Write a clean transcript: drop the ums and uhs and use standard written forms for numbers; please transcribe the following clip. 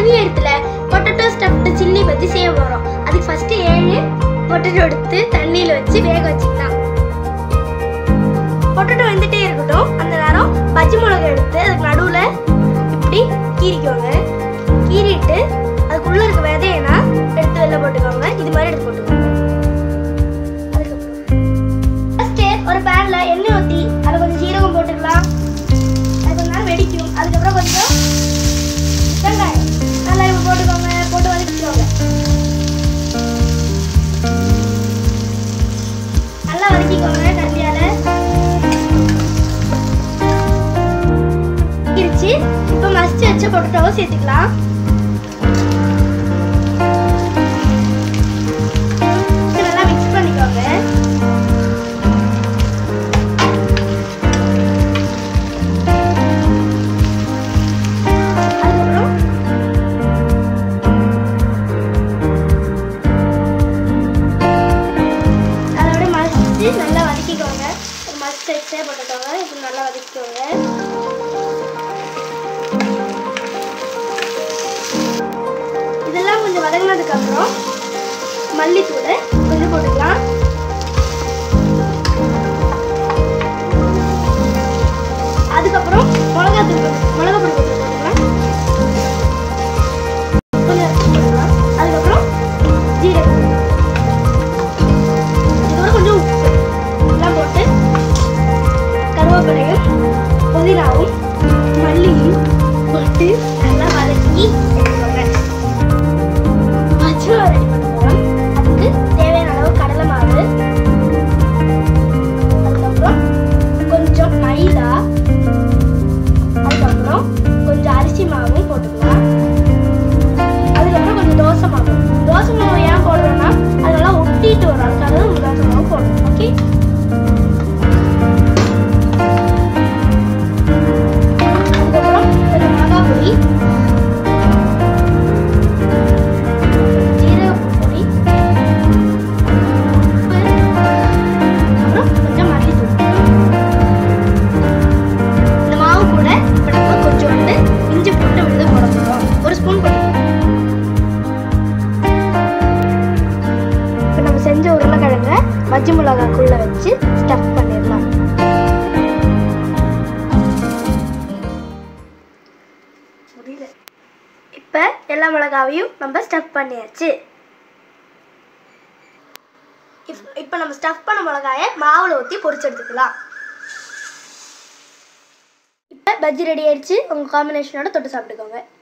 இடத்துல potato stuffed chilli bajji செய்ய போறோம். அதுக்கு ஃபர்ஸ்ட் 7 பொட்டேட்டோ எடுத்து தண்ணியில வச்சு வேக வச்சுக்கலாம். பொட்டேட்டோ வெந்துட்டே இருக்கட்டும். அந்த நேரம் பச்சை மிளகாய் எடுத்து அதுக்கு நடுவுல இப்படி கீறிக்கோங்க. கீறிட்டு அதுக்குள்ள இருக்க விதையனா எடுத்து வெளில போட்டுக்கோங்க. இது மாதிரி எடுத்து போட்டுக்கோங்க. அதுக்கப்புறம் ஒரு பேன்ல எண்ணெய் ஊற்றி அதில் கொஞ்சம் சீரகம் போட்டுக்கலாம். அது கொஞ்ச நேரம் வெடிக்கும். அதுக்கப்புறம் கொஞ்சம் வெங்காயம் நல்லா இப்போ போட்டுக்கோங்க. போட்டு வதக்கிக்கோங்க. நல்லா வதக்கிக்கோங்க. கண்டியால கிரிச்சு இப்போ மசிச்சு வச்ச பொட்டேட்டோவை சேர்த்துக்கலாம். நல்லா மிக்ஸ் பண்ணிக்கோங்க. நல்லா வதக்கிக்கோங்க. மஸ்ட் எக்ஸ்ட்ரா போட்டுக்கோங்க. இப்போ நல்லா வதக்கிக்கோங்க. இதெல்லாம் கொஞ்சம் வதங்கினதுக்கு அப்புறம் மல்லித்தூளை கொஞ்சம் போட்டுக்கலாம். அதுக்கப்புறம் மிளகாய் பொடி போட்டுக்கலாம். கொஞ்சம் போட்டுக்கலாம். அதுக்கப்புறம் ஜீரகம், கொஞ்சம் உப்பு எல்லாம் போட்டு கருவேப்பிலையும் புதினாவும் மல்லியும் போட்டு நல்லா வதக்கி எடுத்துக்கோங்க. பச்சை ரெடி பண்ணுவோம். அதுக்கு தேவையான அளவு கடலை மாவு, அதுக்கப்புறம் கொஞ்சம் மைதா, அதுக்கப்புறம் கொஞ்சம் அரிசி மாவும் போட்டுக்கலாம். அதுக்கப்புறம் கொஞ்சம் தோசை மாவு. தோசை மாவு ஏன் போடுறோம்னா அதெல்லாம் ஒட்டிட்டு வரும். அதுக்காக தோசை மாவு போடணும். ஓகே, அதுக்கப்புறம் கொஞ்சம் மிளகாய் பொடி, ஜீரக பொடி, உப்பு, அப்புறம் கொஞ்சம் மல்லித்தூள். இந்த மாவு கூட இப்போ நம்ம கொஞ்சோண்டு இஞ்சி போட்டு விழுது போட போகிறோம். ஒரு ஸ்பூன் போட்டுக்கலாம். இப்போ நம்ம செஞ்ச உருளைக்கிழங்க பச்சை மிளகாக்குள்ள வச்சு ஸ்டஃப் பண்ணிடலாம். இப்போ எல்லா மிளகாவையும் நம்ம ஸ்டஃப் பண்ணியாச்சு. இப்போ நம்ம ஸ்டஃப் பண்ண மிளகாயை மாவுல ஊற்றி பொரிச்சு எடுத்துக்கலாம். இப்போ பஜ்ஜி ரெடி ஆயிடுச்சு. உங்கள் காம்பினேஷனோட தொட்டு சாப்பிட்டுக்கோங்க.